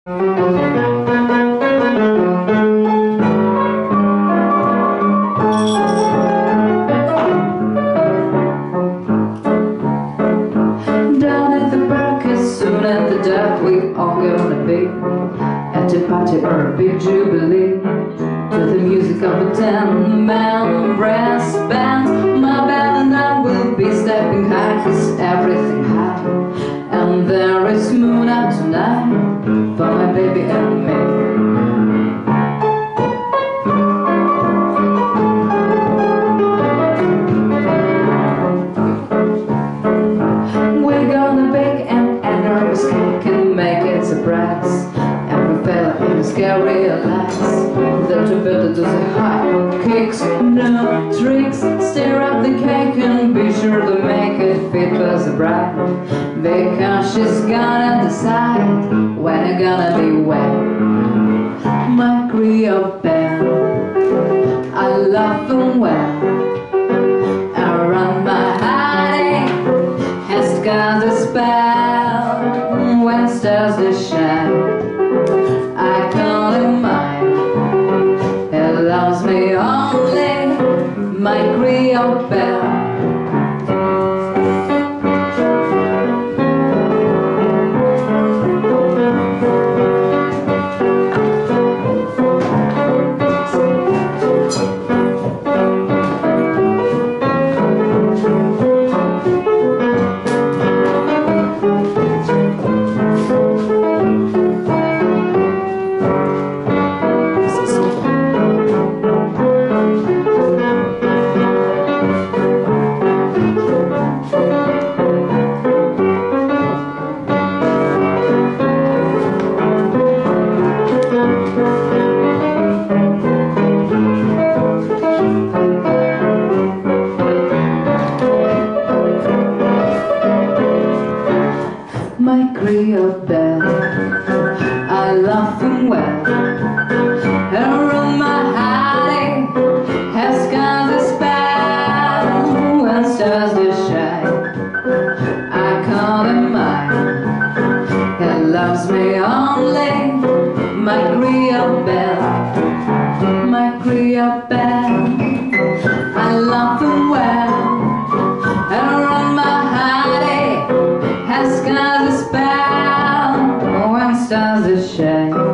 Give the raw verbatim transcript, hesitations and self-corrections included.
Down at the park, as soon as the dark, we all gonna be at a party or a big jubilee, to the music of a ten-man brass band. My band and I will be stepping high, 'cause everything high, and there is moon out tonight for my baby and me. We're gonna bake an enormous cake and make it surprise every fella in the scary lights. That you better do the high kicks, no tricks. Stir up the cake and be sure to make it fit for the bride, because she's gonna decide when you're gonna be wet. My Creole band, I love them well. Around my heart has got a spell. When stars they shine, I call it mine. It loves me only, my Creole bell. My Creole bell, I love them well. Around my heart has got a spell. When stars they shine, I call it mine. It loves me only, my Creole bell, my Creole bell. I love them well. Around my heart has got a spell. When stars they shine,